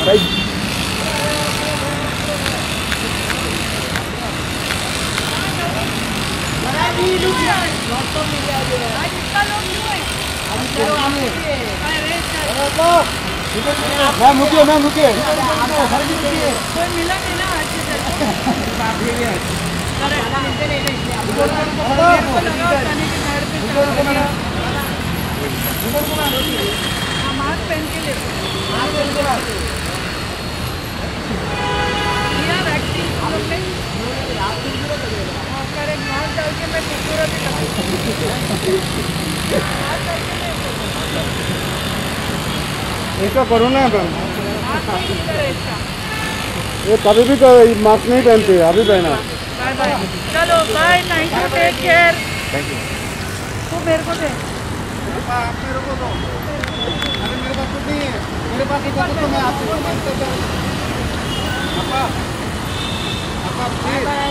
Ma'am रुकिए, ma'am रुकिए। कोई मिला नहीं ना अच्छे से। मास्क पहन के ले वैक्सीन करेक्ट मास्क डाल के मैं पूरा भी इसका कोरोना है मैम। ये कभी भी मास्क नहीं पहनते, अभी पहना। बाय बाय, चलो bye, thank you, take care. Thank you. तू मेरे को दे। आप मेरे को दो। अरे मेरे पास कुछ नहीं है, मेरे पास एक तो मैं आपको